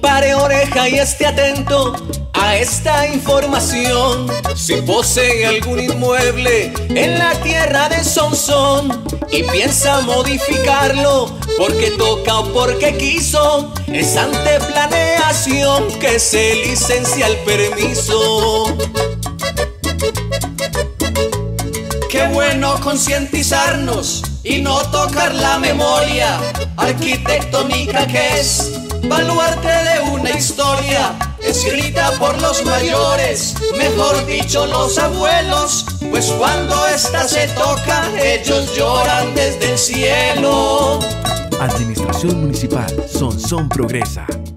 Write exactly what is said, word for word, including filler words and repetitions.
Pare oreja y esté atento a esta información. Si posee algún inmueble en la tierra de Sonsón y piensa modificarlo porque toca o porque quiso, es ante planeación que se licencia el permiso. Qué bueno concientizarnos y no tocar la memoria arquitectónica que es baluarte de una historia escrita por los mayores, mejor dicho los abuelos, pues cuando esta se toca ellos lloran desde el cielo. Administración Municipal Sonsón Progresa.